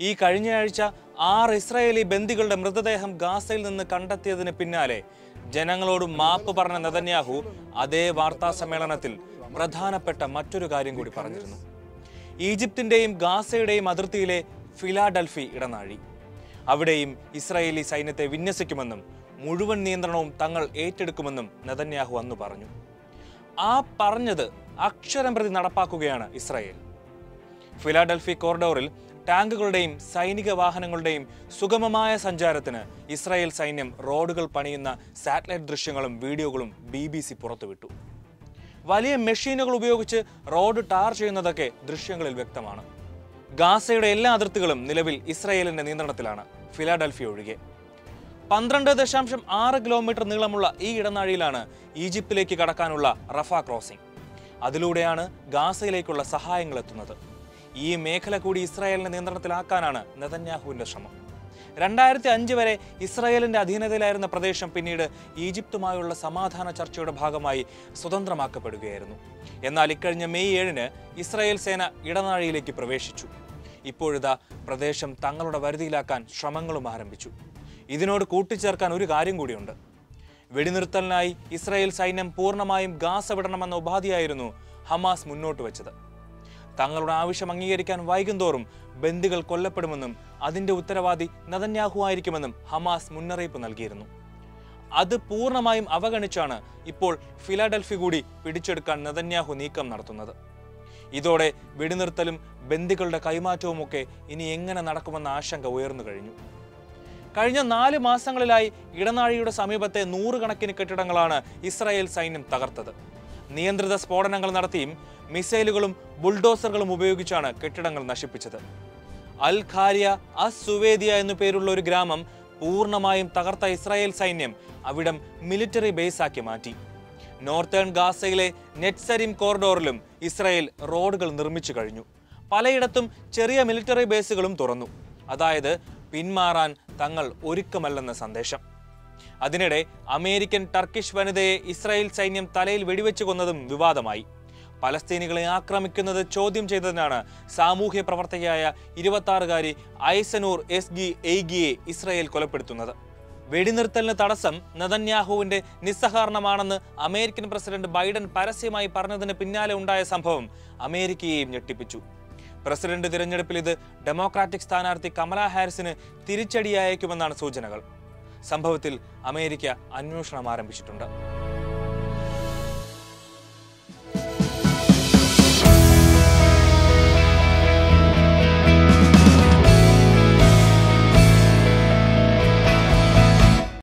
ഈ കഴിഞ്ഞയാഴ്ച 6 ഇസ്രായേലി ബന്ദികളുടെ മൃതദേഹം ഗാസയിൽ നിന്ന് കണ്ടെത്തിയതിന് പിന്നാലെ ജനങ്ങളോട് മാപ്പ് പറഞ്ഞ നെതന്യാഹു അതേ വാർത്താ സമ്മേളനത്തിൽ പ്രധാനപ്പെട്ട മറ്റൊരു കാര്യം കൂടി പറഞ്ഞിരുന്നു. ഈജിപ്തിന്റെയും ഗാസയുടെയും അതിർത്തിയിലെ ഫിലാഡൽഫി ഇടനാഴി, അവിടെയും ഇസ്രായേലി സൈന്യത്തെ വിന്യസിക്കുമെന്നും മുഴുവൻ നിയന്ത്രണവും തങ്ങൾ ഏറ്റെടുക്കുമെന്നും നെതന്യാഹു അന്ന് പറഞ്ഞു. ആ പറഞ്ഞത് അക്ഷരം പ്രതി നടപ്പാക്കുകയാണ് ഇസ്രായേൽ. ഫിലാഡൽഫി കോറിഡോറിൽ ടാങ്കുകളുടെയും സൈനിക വാഹനങ്ങളുടെയും സുഗമമായ സഞ്ചാരത്തിന് ഇസ്രായേൽ സൈന്യം റോഡുകൾ പണിയുന്ന സാറ്റലൈറ്റ് ദൃശ്യങ്ങളും വീഡിയോകളും BBC പുറത്തുവിട്ടു. വലിയ മെഷീനുകൾ ഉപയോഗിച്ച് റോഡ് ടാർ ചെയ്യുന്നതൊക്കെ ദൃശ്യങ്ങളിൽ വ്യക്തമാണ്. ഗാസയുടെ എല്ലാ അതിർത്തികളും നിലവിൽ ഇസ്രായേലിന്റെ നിയന്ത്രണത്തിലാണ്, ഫിലാഡൽഫി ഒഴികെ. 12.6 കിലോമീറ്റർ നീളമുള്ള ഈ ഇടനാഴിയിലാണ് ഈജിപ്തിലേക്ക് കടക്കാനുള്ള റഫ ക്രോസിംഗ്. അതിലൂടെയാണ് ഗാസയിലേക്കുള്ള സഹായങ്ങൾ എത്തുന്നത്. ഈ മേഖല കൂടി ഇസ്രായേലിന്റെ നിയന്ത്രണത്തിലാക്കാനാണ് നെതന്യാഹുവിന്റെ ശ്രമം. 2005 വരെ ഇസ്രായേലിന്റെ അധീനതയിലായിരുന്ന പ്രദേശം പിന്നീട് ഈജിപ്തുമായുള്ള സമാധാന ചർച്ചയുടെ ഭാഗമായി സ്വതന്ത്രമാക്കപ്പെടുകയായിരുന്നു. എന്നാൽ ഇക്കഴിഞ്ഞ മെയ് 7-ന് ഇസ്രായേൽ സേന ഇടനാഴിയിലേക്ക് പ്രവേശിച്ചു. ഇപ്പോഴിതാ പ്രദേശം തങ്ങളുടെ വരുതിയിലാക്കാൻ ശ്രമങ്ങളും ആരംഭിച്ചു. ഇതിനോട് കൂട്ടിച്ചേർക്കാൻ ഒരു കാര്യം കൂടിയുണ്ട്. വെടിനിർത്തലിനായി ഇസ്രായേൽ സൈന്യം പൂർണ്ണമായും ഗാസ വിടണമെന്ന ഉപാധിയായിരുന്നു ഹമാസ് മുന്നോട്ട് വെച്ചത്. തങ്ങളുടെ ആവശ്യം അംഗീകരിക്കാൻ വൈകുന്തോറും ബന്ദികൾ കൊല്ലപ്പെടുമെന്നും അതിന്റെ ഉത്തരവാദി നെതന്യാഹു ആയിരിക്കുമെന്നും ഹമാസ് മുന്നറിയിപ്പ് നൽകിയിരുന്നു. അത് പൂർണ്ണമായും അവഗണിച്ചാണ് ഇപ്പോൾ ഫിലാഡൽഫി കൂടി പിടിച്ചെടുക്കാൻ നെതന്യാഹു നീക്കം നടത്തുന്നത്. ഇതോടെ വെടിനിർത്തലും ബന്ദികളുടെ കൈമാറ്റവുമൊക്കെ ഇനി എങ്ങനെ നടക്കുമെന്ന ആശങ്ക ഉയർന്നു കഴിഞ്ഞു. കഴിഞ്ഞ 4 മാസങ്ങളിലായി ഇടനാഴിയുടെ സമീപത്തെ 100 കണക്കിന് കെട്ടിടങ്ങളാണ് ഇസ്രായേൽ സൈന്യം തകർത്തത്. നിയന്ത്രിത സ്ഫോടനങ്ങൾ നടത്തിയും മിസൈലുകളും ബുൾഡോസറുകളും ഉപയോഗിച്ചാണ് കെട്ടിടങ്ങൾ നശിപ്പിച്ചത്. അൽ ഖാരിയ അസുവേദിയ എന്നു പേരുള്ള ഒരു ഗ്രാമം പൂർണ്ണമായും തകർത്ത ഇസ്രായേൽ സൈന്യം അവിടം മിലിറ്ററി ബേസാക്കി മാറ്റി. നോർത്തേൺ ഗാസയിലെ നെറ്റ്സരിം കോറിഡോറിലും ഇസ്രായേൽ റോഡുകൾ നിർമ്മിച്ചു കഴിഞ്ഞു. പലയിടത്തും ചെറിയ മിലിറ്ററി ബേസുകളും തുറന്നു. അതായത് പിന്മാറാൻ തങ്ങൾ ഒരുക്കമല്ലെന്ന സന്ദേശം. അതിനിടെ അമേരിക്കൻ ടർക്കിഷ് വനിതയെ ഇസ്രായേൽ സൈന്യം തലയിൽ വെടിവെച്ച് കൊന്നതും വിവാദമായി. പലസ്തീനികളെ ആക്രമിക്കുന്നത് ചോദ്യം ചെയ്തതിനാണ് സാമൂഹ്യ പ്രവർത്തകയായ 26-കാരി ഐസനൂർ എസ്ഗി എയ്ഗിയെ ഇസ്രായേൽ കൊലപ്പെടുത്തുന്നത്. വെടിനിർത്തലിന് തടസ്സം നെതന്യാഹുവിന്റെ നിസ്സഹകരണമാണെന്ന് അമേരിക്കൻ പ്രസിഡന്റ് ബൈഡൻ പരസ്യമായി പറഞ്ഞതിന് പിന്നാലെ ഉണ്ടായ സംഭവം അമേരിക്കയെയും ഞെട്ടിപ്പിച്ചു. പ്രസിഡന്റ് തിരഞ്ഞെടുപ്പിൽ ഇത് ഡെമോക്രാറ്റിക് സ്ഥാനാർത്ഥി കമലാ ഹാരിസിന് തിരിച്ചടിയായേക്കുമെന്നാണ് സൂചനകൾ. സംഭവത്തിൽ അമേരിക്ക അന്വേഷണം ആരംഭിച്ചിട്ടുണ്ട്.